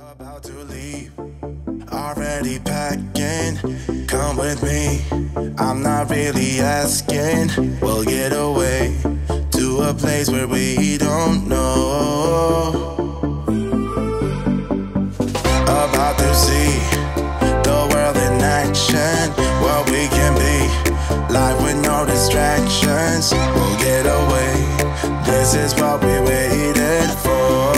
About to leave, already packing. Come with me, I'm not really asking. We'll get away to a place where we don't know. About to see the world in action, what we can be, life with no distractions. We'll get away, this is what we waited for.